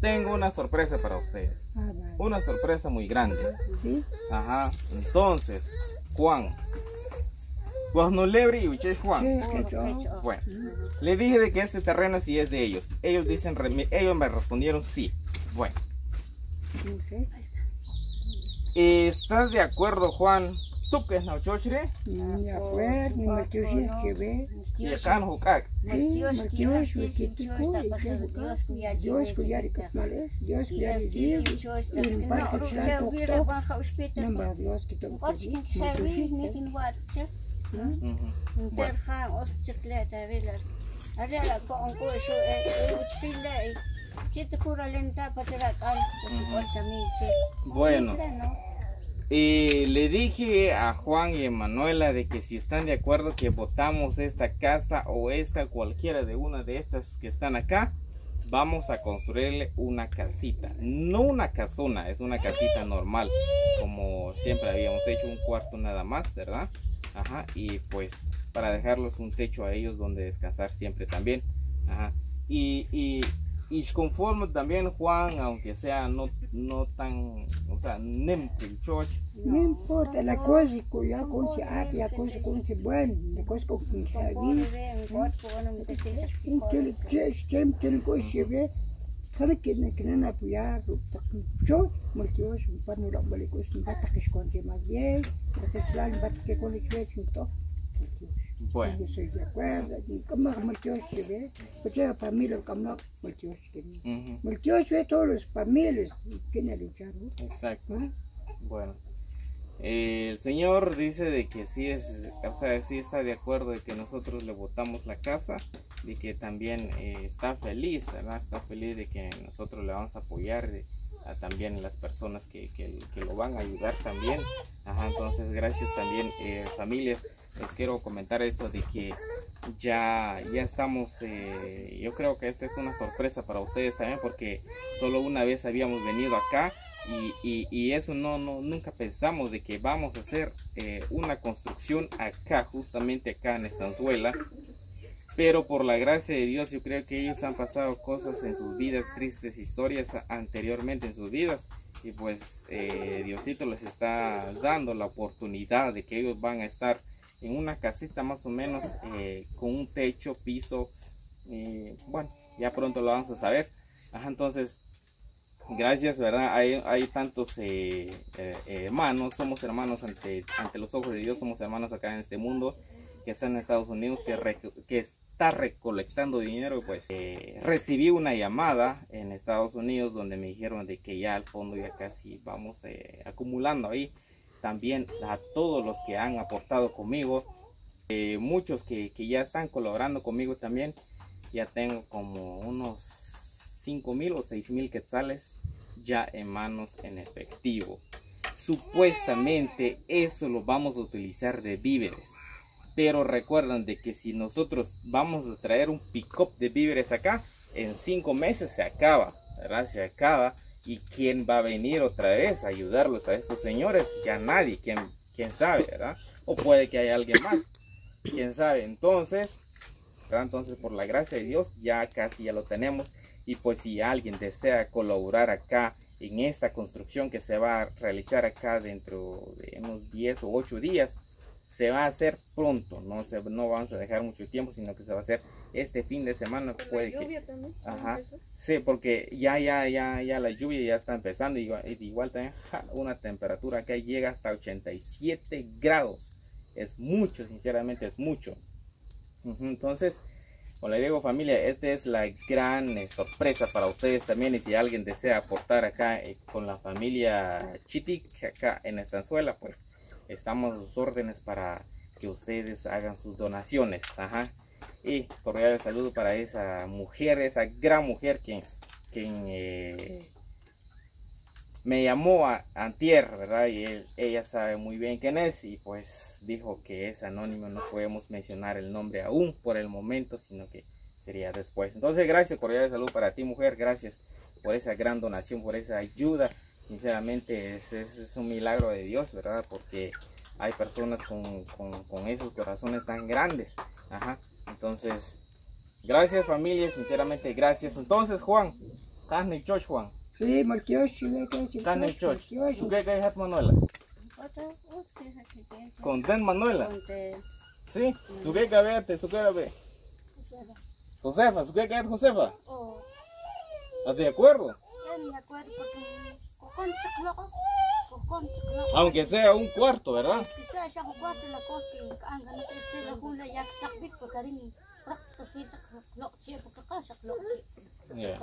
tengo una sorpresa para ustedes. Vale. Una sorpresa muy grande. ¿Sí? Ajá. Entonces, Juan. Pues no lebre y ustedes Juan. Sí, que yo. Bueno, le dije de que este terreno sí es de ellos. Ellos me respondieron sí. Bueno. Sí. ¿Estás de acuerdo, Juan? ¿Tú que es Nauchochre? De acuerdo, mi Matioshi que ve. Y acá en Jucac. Sí, Matioshi, que tipo, Dios cuidar y casmales, Dios cuidar y Dios, y en parte de la doctor, nombra a Dios que todo Matioshi. Bueno, le dije a Juan y a Manuela de que si están de acuerdo que votamos esta casa o esta, cualquiera de una de estas que están acá, vamos a construirle una casita. No una casona, es una casita normal, como siempre habíamos hecho, un cuarto nada más, ¿verdad? Ajá, y pues para dejarlos un techo a ellos donde descansar siempre también. Ajá. Y conforme también Juan, aunque sea no tan, o sea, No importa la cosa, ya con si ya con si bueno, la cosa con que está bien. Que cosa se ve, sabe que no apoyar, yo, multios, para no darle cosas, no va a que esconde más bien, porque es la va que con el juez y todo. Bueno. Yo estoy de acuerdo, y como multios se ve, pues ya familia como no, multios que ve. Multios ve todos los familias que no luchar, ¿no? Exacto. Bueno. El señor dice de que sí o sea, sí está de acuerdo de que nosotros le votamos la casa, de que también está feliz, ¿verdad? Está feliz de que nosotros le vamos a apoyar a también las personas que lo van a ayudar también. Ajá, entonces gracias también, familias. Les quiero comentar esto de que ya estamos, yo creo que esta es una sorpresa para ustedes también, porque solo una vez habíamos venido acá. Y eso nunca pensamos de que vamos a hacer una construcción acá, justamente acá en Estanzuela. Pero por la gracia de Dios, yo creo que ellos han pasado cosas en sus vidas, tristes historias anteriormente en sus vidas. Y pues Diosito les está dando la oportunidad de que ellos van a estar en una casita más o menos con un techo, piso. Bueno, ya pronto lo vamos a saber. Ajá, entonces... Gracias, ¿verdad? Hay tantos hermanos, somos hermanos ante los ojos de Dios, somos hermanos acá en este mundo, que están en Estados Unidos, que está recolectando dinero. Pues recibí una llamada en Estados Unidos donde me dijeron de que ya al fondo ya casi vamos acumulando ahí. También a todos los que han aportado conmigo, muchos que ya están colaborando conmigo también. Ya tengo como unos 5,000 o 6,000 quetzales ya en manos en efectivo. Supuestamente eso lo vamos a utilizar de víveres, pero recuerdan de que si nosotros vamos a traer un pick-up de víveres acá, en 5 meses se acaba, ¿verdad? Se acaba. ¿Y quién va a venir otra vez a ayudarlos a estos señores? Ya nadie, quién sabe, ¿verdad? O puede que haya alguien más, quién sabe. Entonces, ¿verdad? Entonces por la gracia de Dios ya casi ya lo tenemos. Y pues si alguien desea colaborar acá en esta construcción que se va a realizar acá dentro de unos 10 o 8 días, se va a hacer pronto, no vamos a dejar mucho tiempo, sino que se va a hacer este fin de semana. Puede que, ajá, sí, porque ya la lluvia ya está empezando, igual también una temperatura que llega hasta 87 grados, es mucho, sinceramente es mucho. Entonces, como le digo, familia, esta es la gran sorpresa para ustedes también. Y si alguien desea aportar acá con la familia Chitic acá en Estanzuela, pues estamos a sus órdenes para que ustedes hagan sus donaciones. Ajá. Y cordial saludo para esa mujer, esa gran mujer quien me llamó antier, ¿verdad? Y ella sabe muy bien quién es, y pues dijo que es anónimo, no podemos mencionar el nombre aún por el momento, sino que sería después. Entonces, gracias, cordial salud para ti, mujer, gracias por esa gran donación, por esa ayuda. Sinceramente es un milagro de Dios, ¿verdad? Porque hay personas con esos corazones tan grandes. Ajá. Entonces, gracias, familia, sinceramente gracias. Entonces, Juan, Carne choch, Juan. Sí, Malquiosh, ve que es Carne choch. Malquiosh. ¿Su qué hat Manuela? Content Manuela. Sí. ¿Su qué cabete? ¿Su qué ve? Josefa, ¿su qué cabete Josefa? ¿Estás de acuerdo? Aunque sea un cuarto, ¿verdad? Yeah.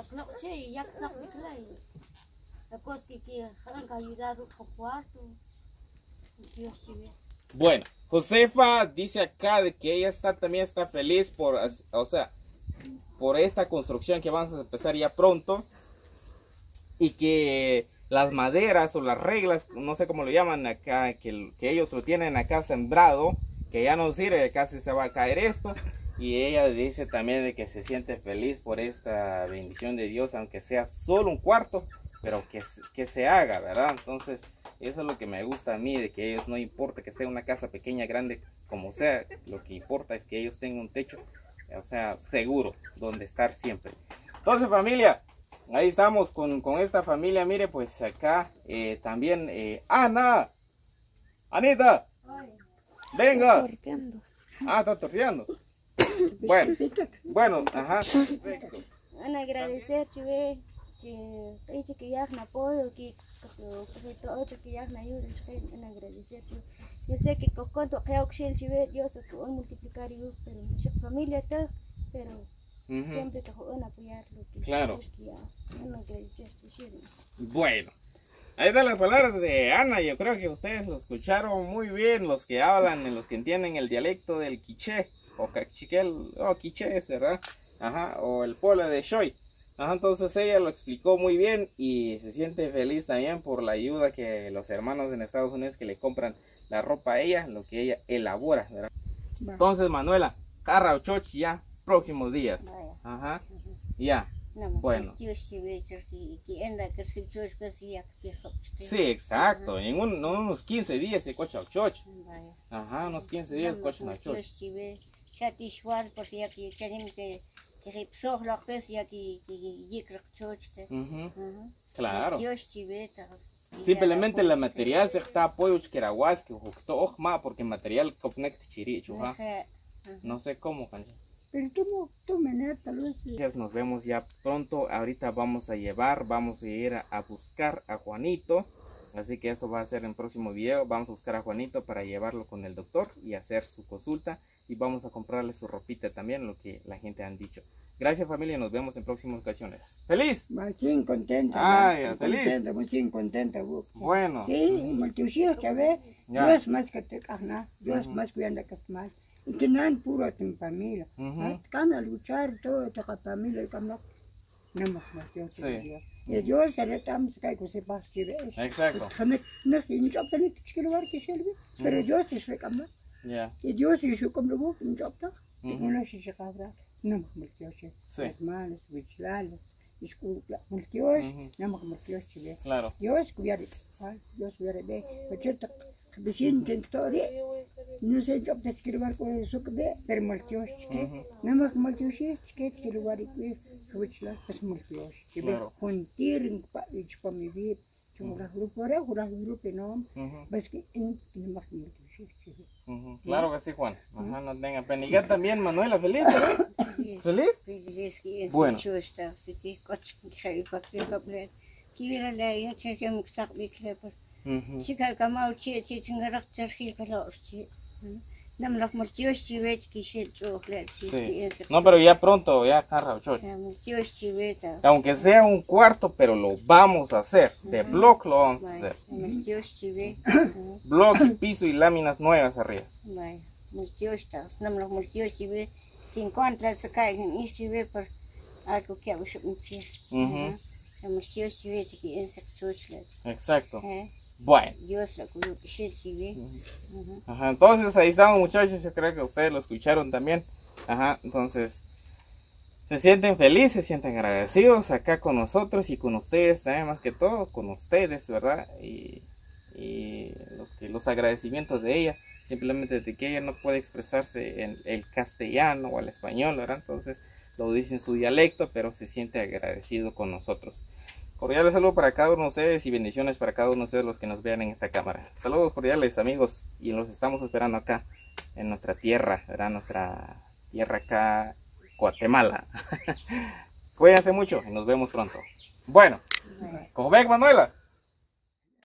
Bueno, Josefa dice acá de que ella también está feliz por, o sea, por esta construcción que vamos a empezar ya pronto, y que las maderas o las reglas, no sé cómo lo llaman acá, que ellos lo tienen acá sembrado, que ya no sirve, casi se va a caer esto. Y ella dice también de que se siente feliz por esta bendición de Dios, aunque sea solo un cuarto, pero que se haga, ¿verdad? Entonces, eso es lo que me gusta a mí, de que ellos no importa que sea una casa pequeña, grande, como sea, lo que importa es que ellos tengan un techo, o sea, seguro, donde estar siempre. Entonces, familia, ahí estamos con esta familia. Mire, pues acá también Ana, Anita, venga. Está torteando. Bueno, ajá. Perfecto. Ana, agradecer, chive, que ya me apoyo, que otro que ya me ayuda, ana agradecer. Yo sé que con cuanto creo que chive, Dios va a multiplicar yo, pero mi familia está, pero siempre te van a apoyar lo que claro. Ana, agradecer, bueno. Ahí están las palabras de Ana. Yo creo que ustedes lo escucharon muy bien, los que hablan, los que entienden el dialecto del quiché, o cachiquel, o quiché, ¿verdad? Ajá, o el pueblo de Shoy. Ajá, entonces ella lo explicó muy bien y se siente feliz también por la ayuda que los hermanos en Estados Unidos que le compran la ropa a ella, lo que ella elabora, ¿verdad? Entonces, Manuela, Carra Chochi ya, próximos días. Ajá, ya. Bueno. Sí, exacto. En unos 15 días se cocha el choch. Ajá, unos 15 días cocha el choch. Claro. Simplemente el material se está apoyo que era guas que porque el material conecta chiricho. No sé cómo, cancha. Pero tú tal vez. Nos vemos ya pronto. Ahorita vamos a ir a buscar a Juanito. Así que eso va a ser en el próximo video. Vamos a buscar a Juanito para llevarlo con el doctor y hacer su consulta. Y vamos a comprarle su ropita también, lo que la gente han dicho. Gracias, familia, nos vemos en próximas ocasiones. ¡Feliz! Muy contenta. Feliz. Contenta, muy contenta. Bueno. Sí, multiusia, ¿sabes? Dios más que te cagna, Dios más cuidando que más. Y tenían puro tu familia. Can a luchar todo esta familia como no más Dios. Sí. Y Dios se retamos que se pasa. Exacto. No sé, ni yo también quiero ver que sirve, pero Dios es el cambio. Y Dios es su como vos, ni yo también. Y no sé si cabra. No más Dios. Sí. Hermanos, vichales. Disculpa, Dios, no más Dios. Claro. Dios cuida, Dios cuida de. Pero vecino que no sé yo te quiero ver con eso que pero Dios que no más Dios que quiero ver que escuchar es Dios que juntir en para mi vida yo la grupo no pues que no más Dios. Claro que sí, Juan. Ajá, no tenga pena. Y ya también, Manuela, ¿feliz? ¿Feliz? Feliz. Bueno. Chica kamau chi chingarak chargil kalo chi. Namlak multios chivet ki shel chocolate. Sí. No, pero ya pronto, ya Carra Choch. Aunque sea un cuarto, pero lo vamos a hacer. De block lo vamos a hacer. Block, piso y láminas nuevas arriba. Namlak multios chivet. Que encuentra se cae en y chivet por algo que hago un chi. Multios chivet ki en chocolate. Exacto. Bueno. Dios la cuidó que se Ajá, entonces ahí estamos, muchachos. Yo creo que ustedes lo escucharon también. Ajá, entonces se sienten felices, se sienten agradecidos acá con nosotros y con ustedes también, más que todo con ustedes, ¿verdad? Y los agradecimientos de ella, simplemente de que ella no puede expresarse en el castellano o el español, ¿verdad? Entonces lo dice en su dialecto, pero se siente agradecido con nosotros. Cordiales saludos para cada uno de ustedes y bendiciones para cada uno de ustedes los que nos vean en esta cámara. Saludos cordiales amigos, y los estamos esperando acá en nuestra tierra, ¿verdad? Nuestra tierra acá, Guatemala. Cuídense mucho y nos vemos pronto. Bueno, como ven, Manuela.